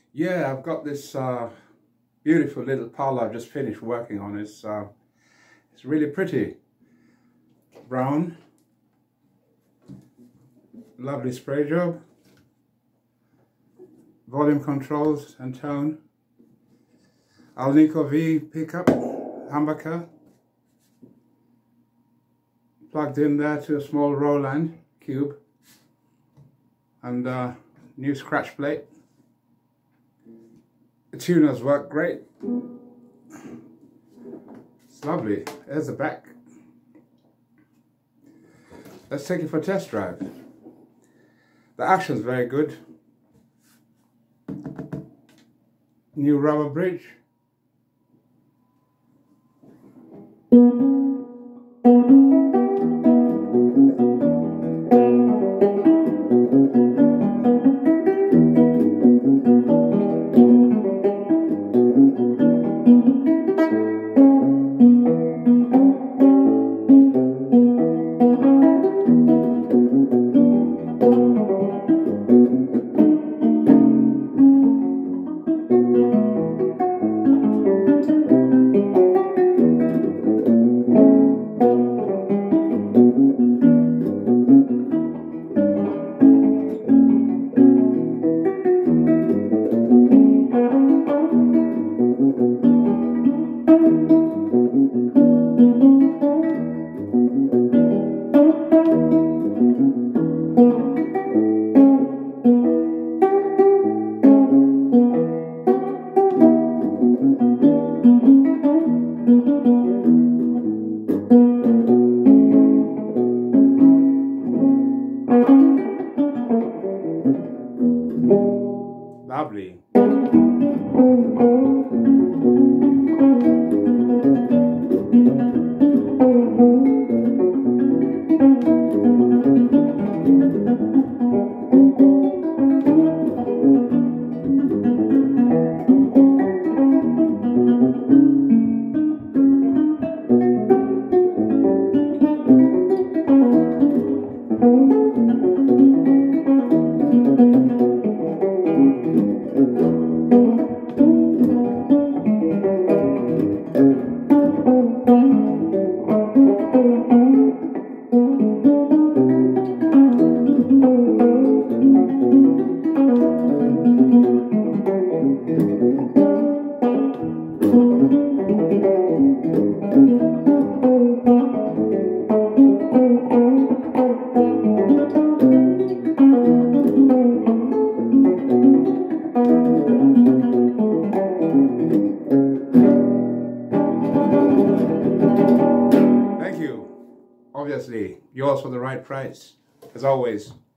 Yeah, I've got this beautiful little parlor I've just finished working on. It's really pretty. Brown. Lovely spray job. Volume controls and tone. Alnico V pickup, humbucker. Plugged in there to a small Roland cube. And new scratch plate. The tuners work great. It's lovely. There's the back. Let's take it for a test drive. The action's very good. New rubber bridge. Lovely. Thank you. Obviously, yours for the right price, as always.